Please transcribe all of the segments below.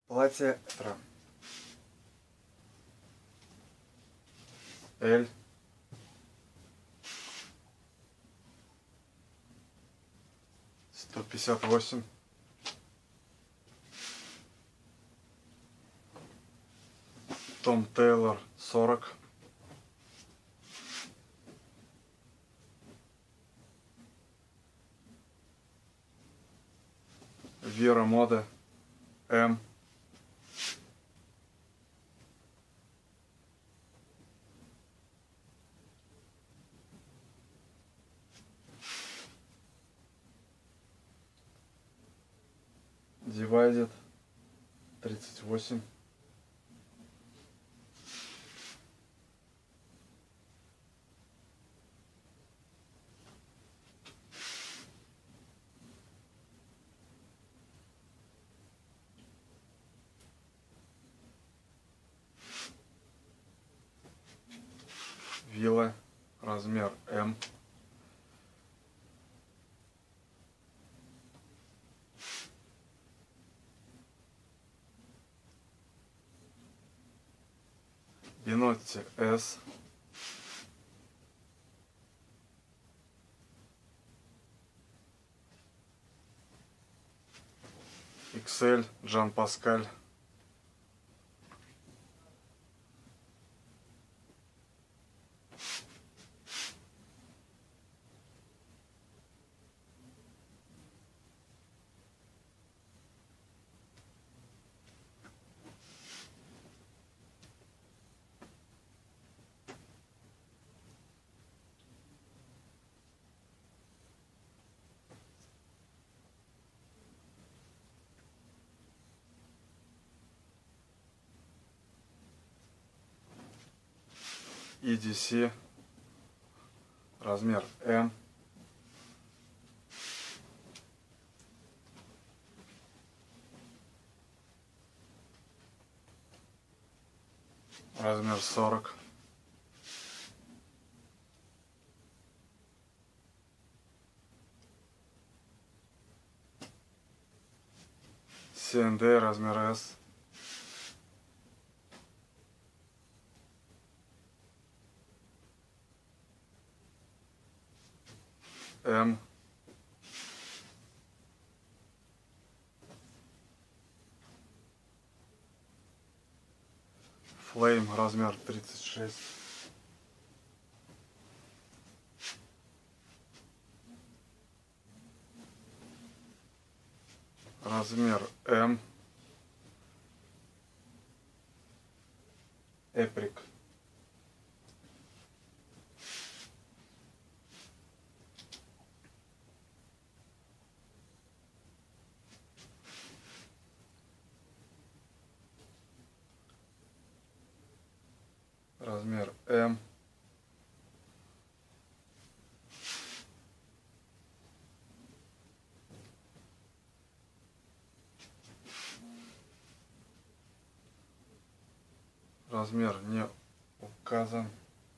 Платье Этра. L. $158. Том Тейлор 40. Вера Мода М. Divided 38. Вилла размер М. Бинотти С. XL Жан Паскаль. EDC размер М. Размер 40. C&D размер S. М. Flame размер 36. Размер М. Эприк. Размер М. Размер не указан.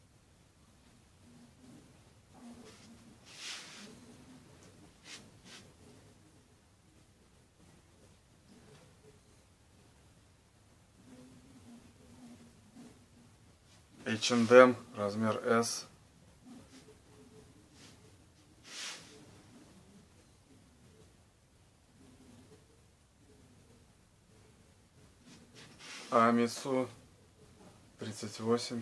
H&M размер S. Амису 38.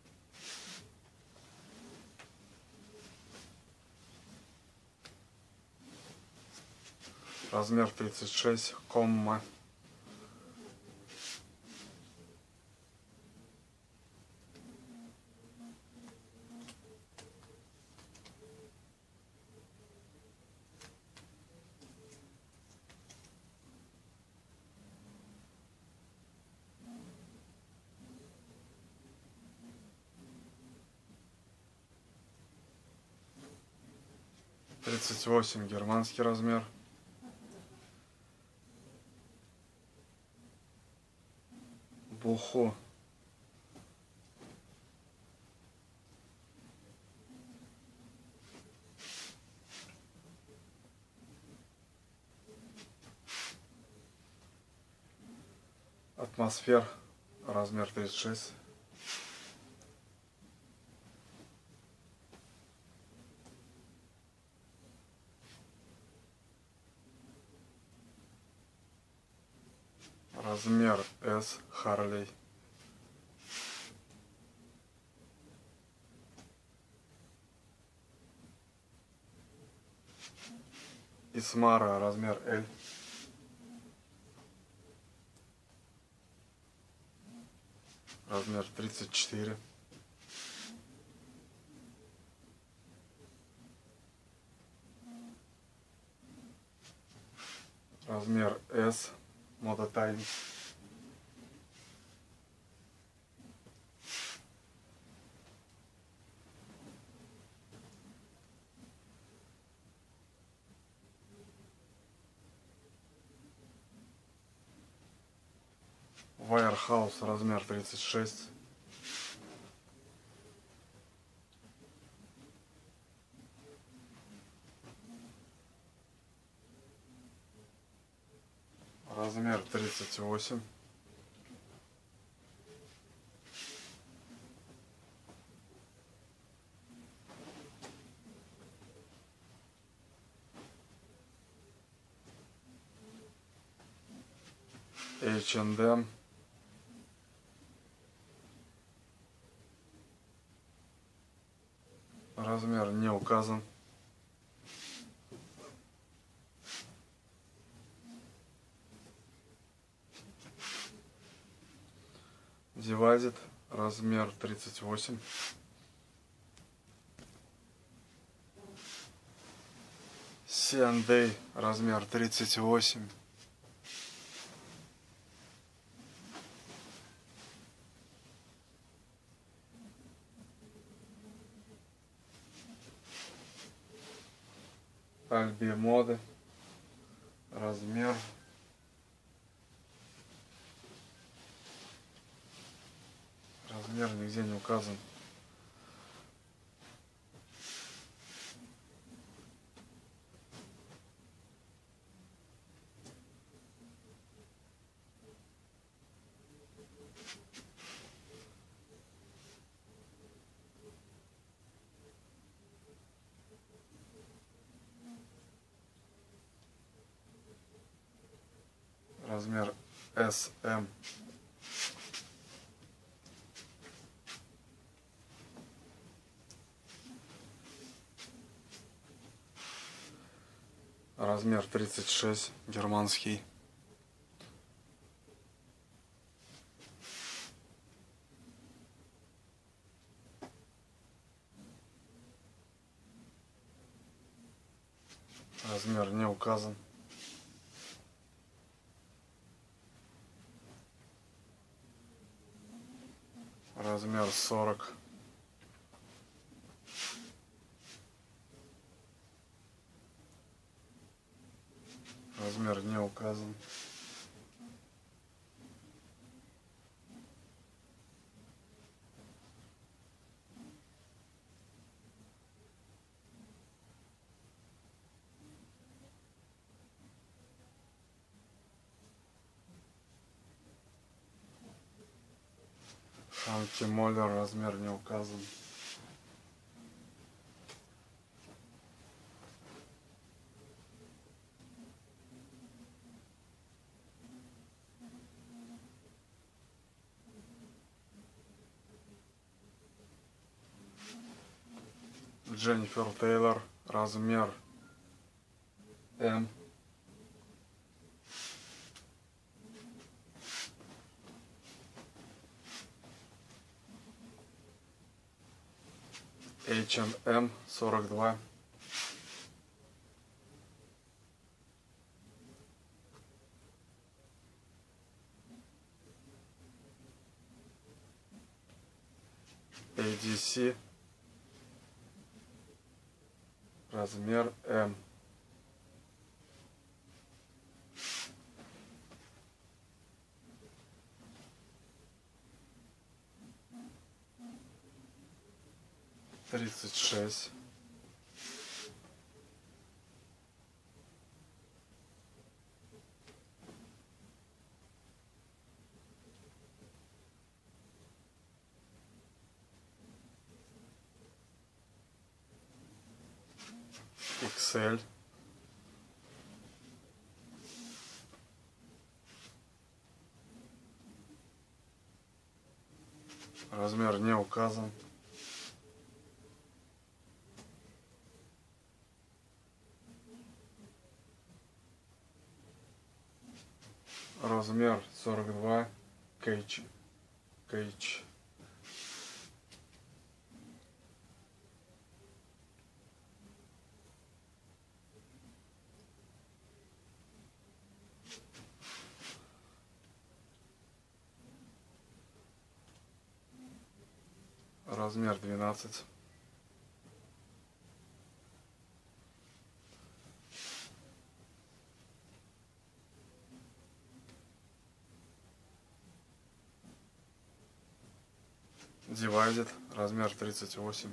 Размер 36, комма. Тридцать восемь германский размер. Буху. Атмосфер, размер 36. Размер S, Харлей. Исмара, размер L. Размер 34. Размер S, Мототайм. Вайерхаус, размер 36. Размер 38. H&M. Размер не указан. Дивайзит, размер 38. C&A, размер 38. Альби моды, размер нигде не указан. Размер SM. Размер 36, германский. Размер не указан. Размер 40. Размер не указан. Ханки Моллер, размер не указан. Дженнифер Тейлор, размер М. H&M 42. ADC, размер М. Тридцать шесть. XL. Размер не указан. Размер 42 кейч. Размер 12. Divided, размер 38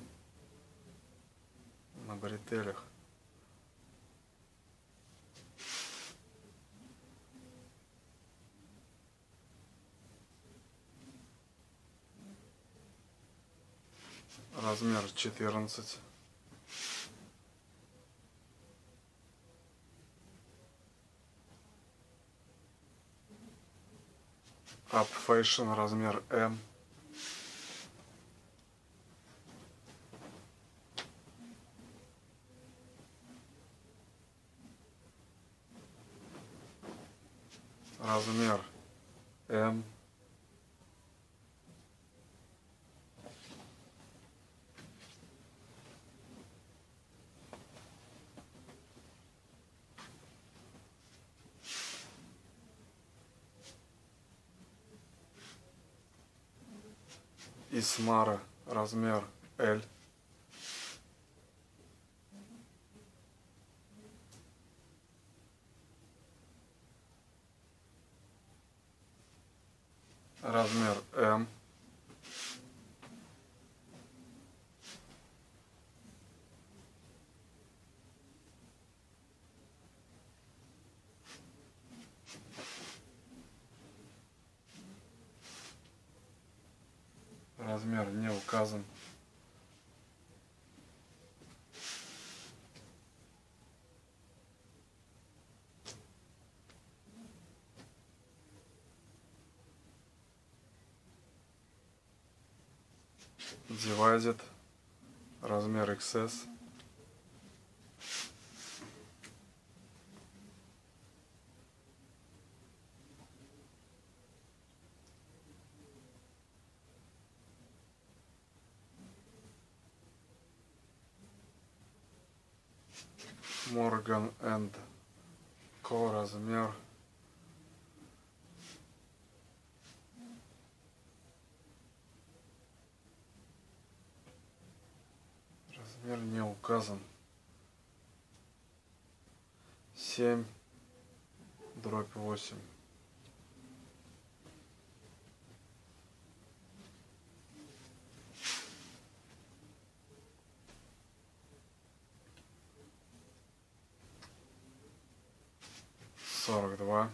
на бретелях. Размер 14. Up Fashion, размер M. Размер M. Исмара, размер L. Размер M. Размер не указан. Divided, размер XS. Morgan and Co. размер. Размер не указан. 7/8. Сорок два.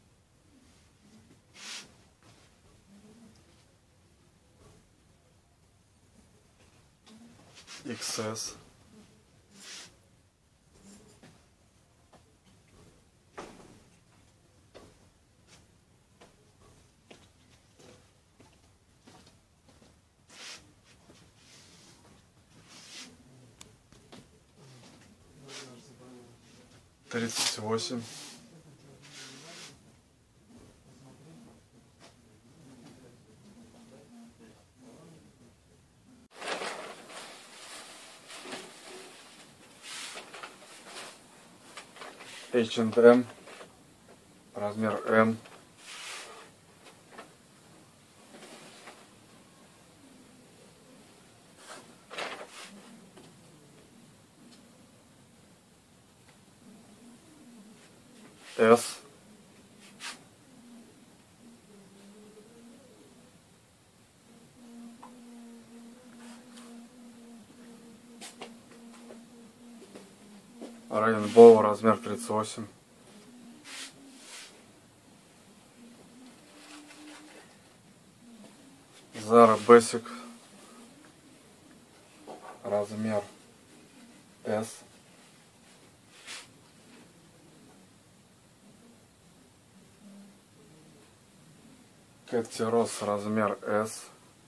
XS. Тридцать восемь. H&M, размер M. S. Rainbow, размер 38. Zara Basic, размер S. Кэтти Росс, размер S.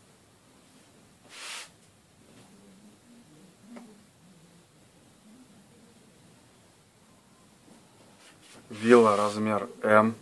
Вилла, размер M.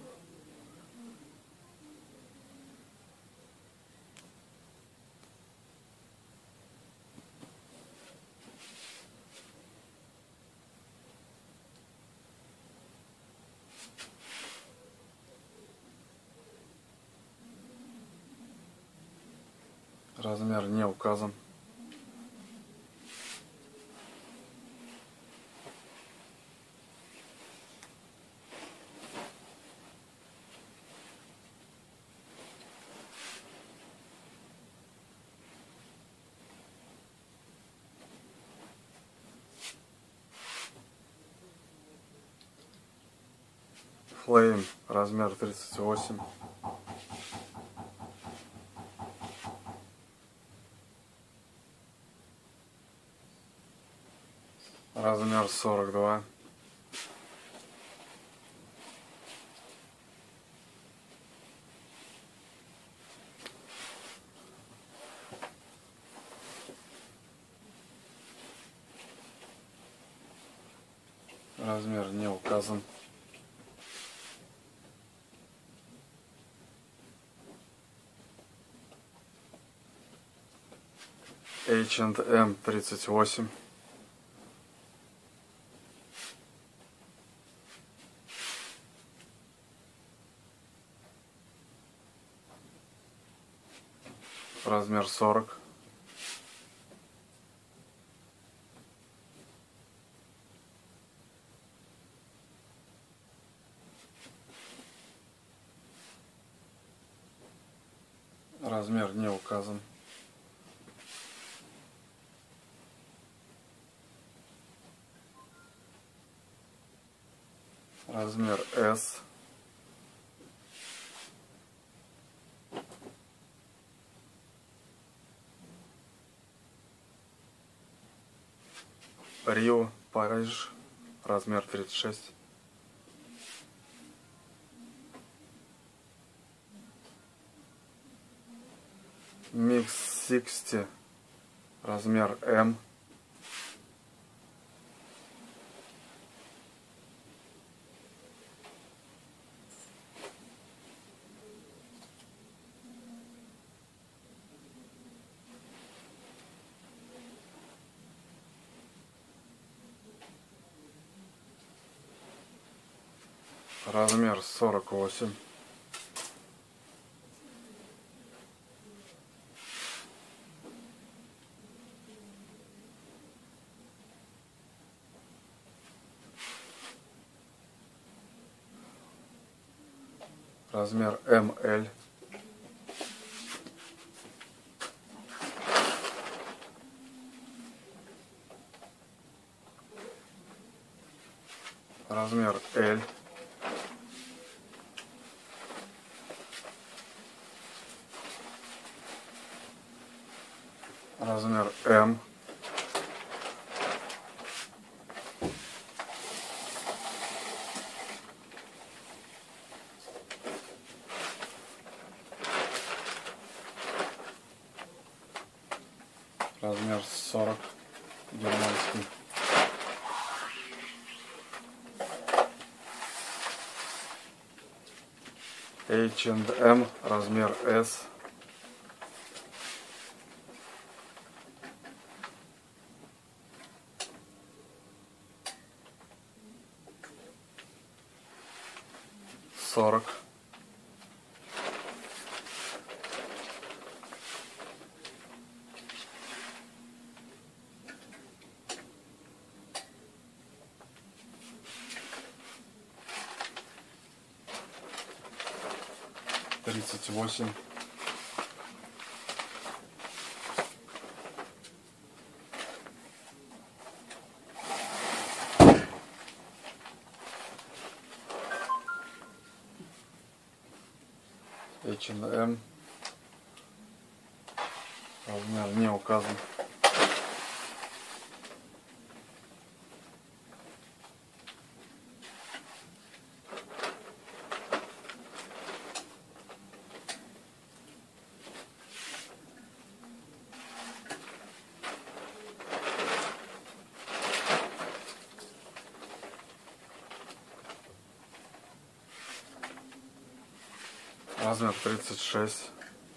Размер не указан. Flame, размер 38. Размер 42. Размер не указан. H&M 38. Размер 40. Размер не указан. Размер S. Рио, Париж, размер 36. Микс 60, размер M. Размер 48. Размер МЛ. Размер L. Размер М. Размер 40, германский. H&M, размер S. Сорок. Тридцать восемь. H&M. Размер не указан. размер 36.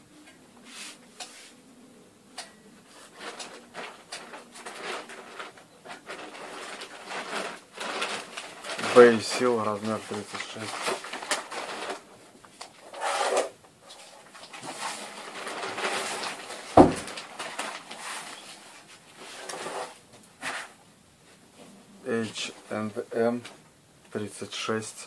Бейсил, размер 36. H&M 36.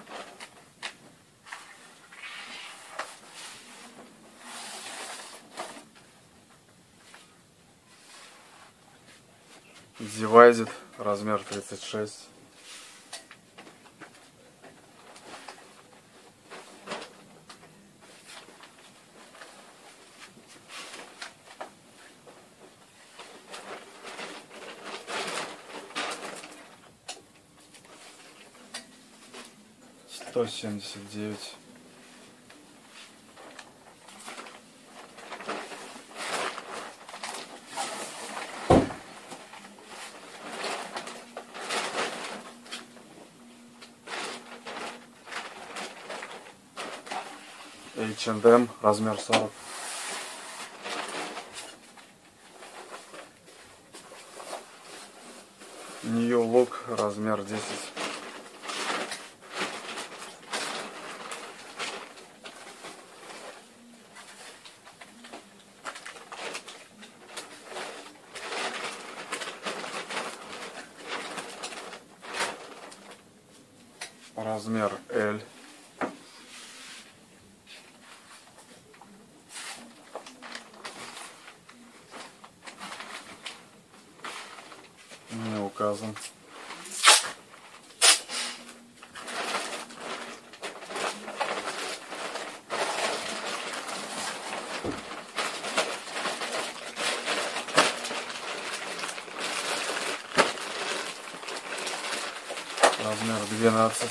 Зивайзит, размер 36. $179. H&M, размер 40. New Look, размер 10. Размер L. Не указан. Размер 12.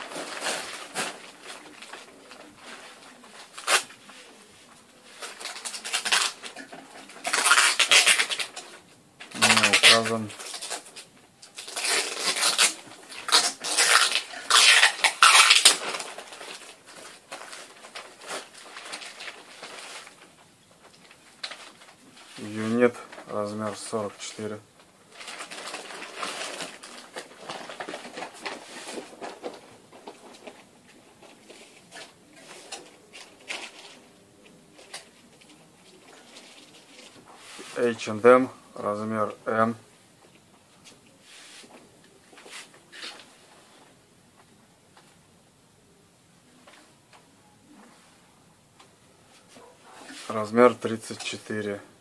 Не указан. Юнит, размер 44. H&M, размер M. Размер 34.